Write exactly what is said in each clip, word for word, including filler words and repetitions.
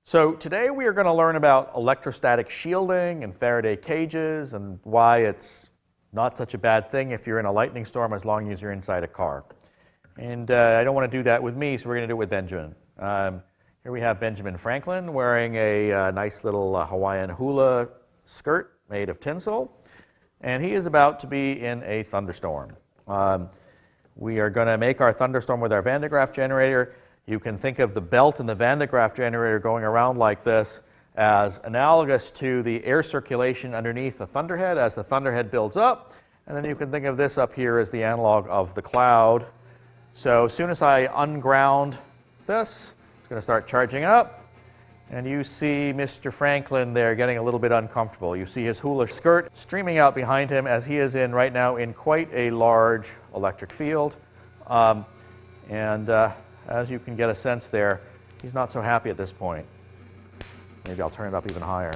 So today we are going to learn about electrostatic shielding and Faraday cages and why it's not such a bad thing if you're in a lightning storm as long as you're inside a car. And uh, I don't want to do that with me, so we're going to do it with Benjamin. Um, here we have Benjamin Franklin wearing a uh, nice little uh, Hawaiian hula skirt made of tinsel. And he is about to be in a thunderstorm. Um, we are going to make our thunderstorm with our Van de Graaff generator. You can think of the belt in the Van de Graaff generator going around like this as analogous to the air circulation underneath the thunderhead as the thunderhead builds up. And then you can think of this up here as the analog of the cloud. So as soon as I unground this, it's going to start charging up. And you see Mister Franklin there getting a little bit uncomfortable. You see his hula skirt streaming out behind him as he is in right now in quite a large electric field. Um, and uh, as you can get a sense there, he's not so happy at this point. Maybe I'll turn it up even higher.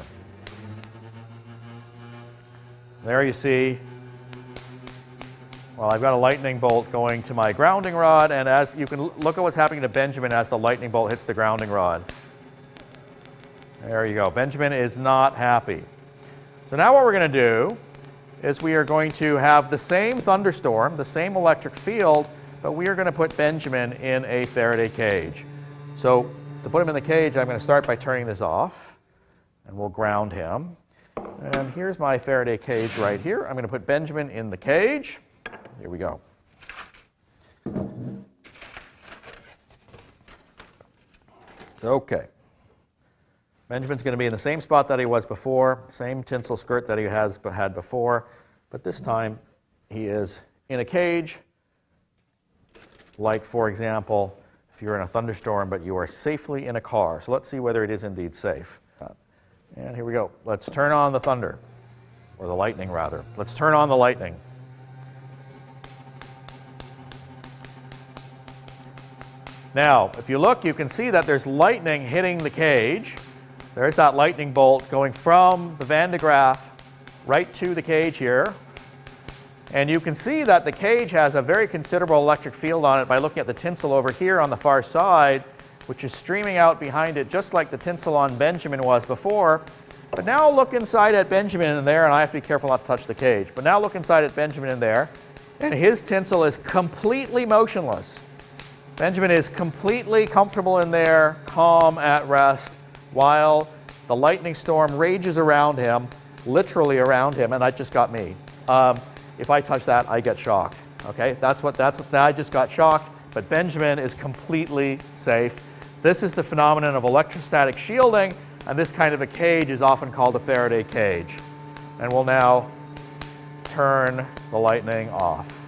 There you see, well, I've got a lightning bolt going to my grounding rod, and as you can look at what's happening to Benjamin as the lightning bolt hits the grounding rod. There you go. Benjamin is not happy. So now what we're going to do is we are going to have the same thunderstorm, the same electric field, but we are going to put Benjamin in a Faraday cage. So to put him in the cage, I'm going to start by turning this off, and we'll ground him. And here's my Faraday cage right here. I'm going to put Benjamin in the cage. Here we go. Okay. Benjamin's going to be in the same spot that he was before, same tinsel skirt that he has had before, but this time he is in a cage. Like, for example, if you're in a thunderstorm, but you are safely in a car. So let's see whether it is indeed safe. And here we go. Let's turn on the thunder, or the lightning, rather. Let's turn on the lightning. Now, if you look, you can see that there's lightning hitting the cage. There's that lightning bolt going from the Van de Graaff right to the cage here. And you can see that the cage has a very considerable electric field on it by looking at the tinsel over here on the far side, which is streaming out behind it just like the tinsel on Benjamin was before. But now look inside at Benjamin in there, and I have to be careful not to touch the cage. But now look inside at Benjamin in there, and his tinsel is completely motionless. Benjamin is completely comfortable in there, calm, at rest, while the lightning storm rages around him, literally around him, and that just got me. Um, If I touch that, I get shocked. Okay, that's what that's what I just got shocked. But Benjamin is completely safe. This is the phenomenon of electrostatic shielding, and this kind of a cage is often called a Faraday cage. And we'll now turn the lightning off.